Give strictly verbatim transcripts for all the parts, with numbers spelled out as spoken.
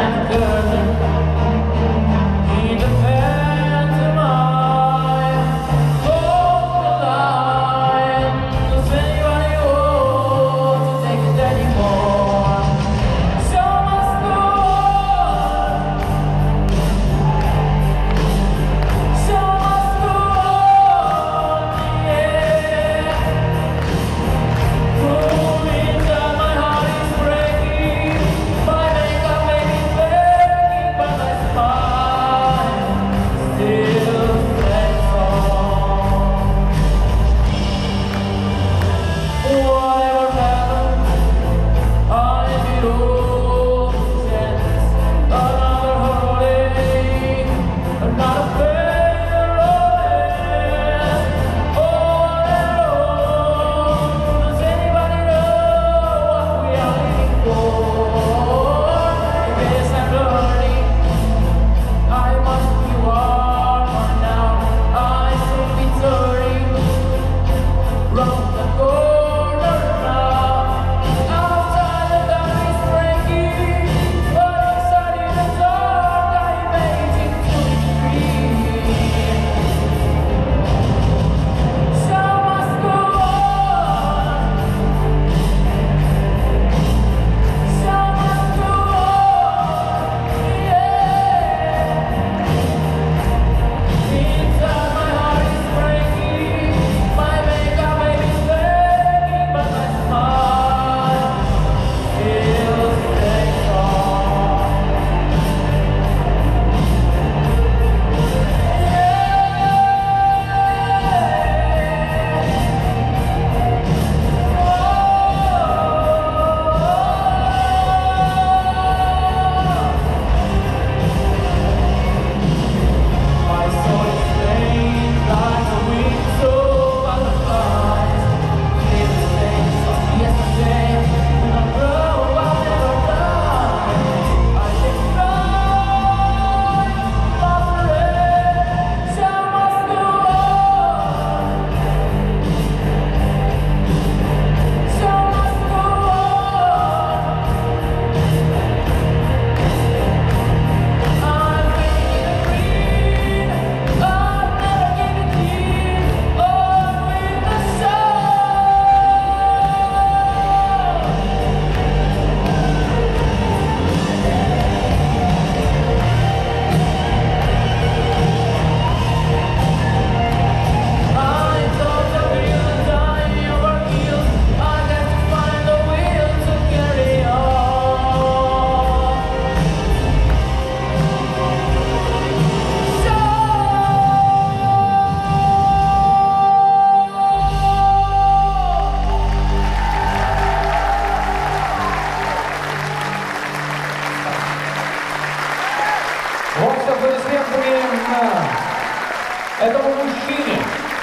этому мужчине.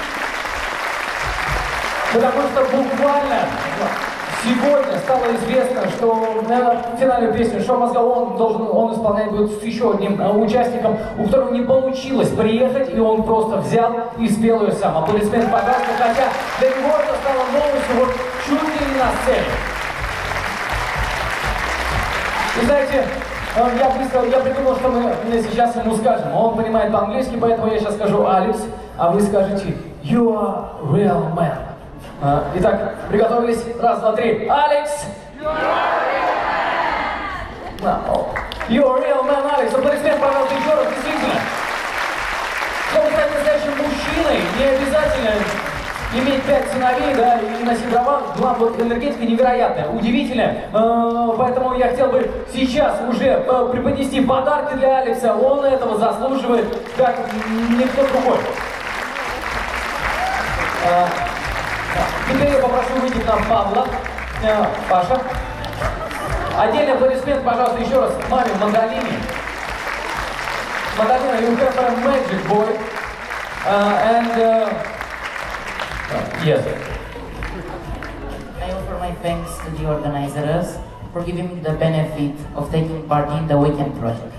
Потому что буквально сегодня стало известно, что на финальную песню «Show Must Go On» должен, он исполнять будет с еще одним участником, у которого не получилось приехать, и он просто взял и спел ее сам. Аплодисменты, пожалуйста, хотя для него это стало новостью вот чуть ли не на сцене. Вы знаете, я быстро, я придумал, что мы сейчас ему скажем. Он понимает по-английски, поэтому я сейчас скажу «Алекс», а вы скажете «You are real man». Итак, приготовились? Раз, два, три. Алекс! You are real man! No. You are real man, Алекс. Аплодисмент, пожалуйста, еще раз. Действительно. Чтобы стать настоящим мужчиной, не обязательно иметь пять сыновей, да, и носить дрова. Вот энергетика невероятная, удивительная. Поэтому я хотел бы сейчас уже преподнести подарки для Алекса. Он этого заслуживает, как никто другой. Теперь я попрошу выйти к нам Павла. Паша. Отдельный аплодисмент, пожалуйста, еще раз маме Мандалине. Мандалина, you have a magic boy. Uh, and uh, uh, yes. I offer my thanks to the organizers for giving me the benefit of taking part in the weekend project.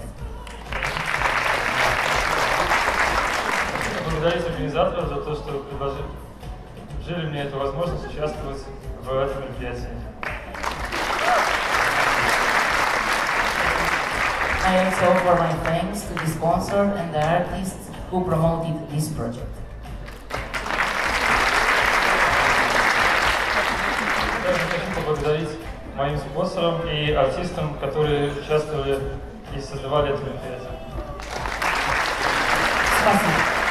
Благодарю организаторов за то, что предложили Жили мне эту возможность участвовать в этом мероприятии. I also offer my thanks to the sponsor and the artists who promoted this project. Также хочу поблагодарить моим спонсорам и артистам, которые участвовали и создавали это мероприятие. Спасибо.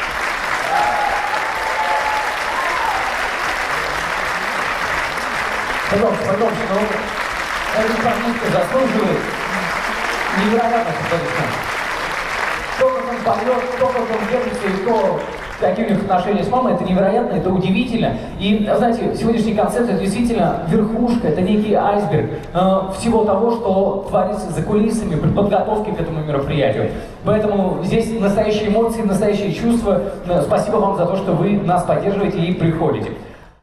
Пожалуйста, пожалуйста, но этот артист заслуживает невероятных аплодисментов. То, как он поет, то, как он держится, и то, какие у них отношения с мамой, это невероятно, это удивительно. И, знаете, сегодняшний концерт — это действительно верхушка, это некий айсберг э, всего того, что творится за кулисами при подготовке к этому мероприятию. Поэтому здесь настоящие эмоции, настоящие чувства. Спасибо вам за то, что вы нас поддерживаете и приходите.